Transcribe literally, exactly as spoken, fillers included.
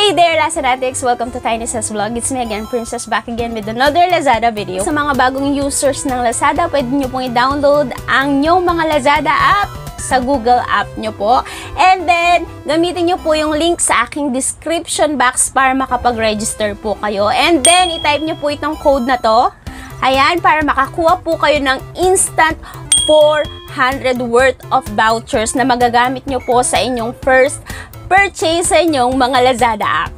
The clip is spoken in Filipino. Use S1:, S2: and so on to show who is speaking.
S1: Hey there, Lazadatics! Welcome to Tiny's Vlog. It's me again, Princess, back again with another Lazada video. Sa mga bagong users ng Lazada, pwede nyo pong i-download ang nyong mga Lazada app sa Google app nyo po. And then, gamitin nyo po yung link sa aking description box para makapag-register po kayo. And then, i-type nyo po itong code na to. Ayan, para makakuha po kayo ng instant four hundred worth of vouchers na magagamit nyo po sa inyong first purchase sa inyong mga Lazada app.